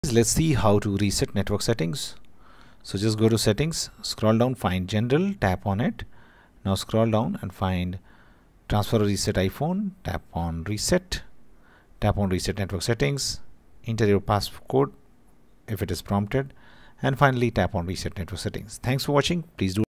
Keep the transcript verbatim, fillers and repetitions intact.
Let's see how to reset network settings. So just go to settings, scroll down, find general, tap on it. Now scroll down and find transfer or reset iPhone, tap on reset, tap on reset network settings, enter your passcode if it is prompted, and finally tap on reset network settings. Thanks for watching. Please do